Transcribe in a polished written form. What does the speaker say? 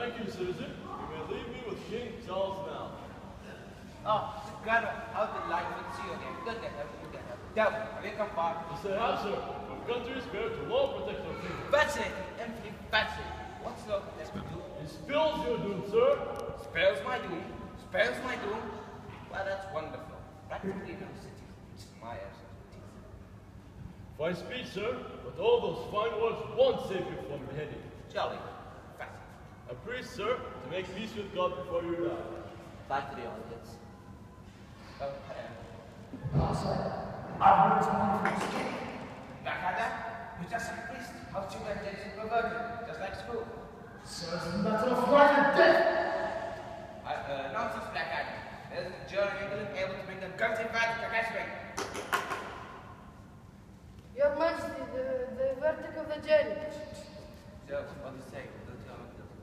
Thank you, citizen. You may leave me with King Charles now. Oh, Colonel, how delightful to see you again. Good to have you again. Devil, have you come back? Yes, I have, sir. Our country is fair to law protect our freedom. Fascinating, infinitely fascinating. What's law protect you do? It spills your doom, sir. Spares my doom. Spares my doom. Well, that's wonderful. Practically no city. It's my expertise. Fine speech, sir, but all those fine words won't save you from beheading. Jolly. Fascinating. A priest, sir, to make peace with God before you die. Back to the audience. Blackadder, you're just like a priest. How should I take you perverted? Just like school. So it's a matter of life and death. Nonsense, Blackadder. There's a jury in England able to bring a guilty verdict against me. Your Majesty, the verdict of the jury. Judge, what do you say? Don't tell me.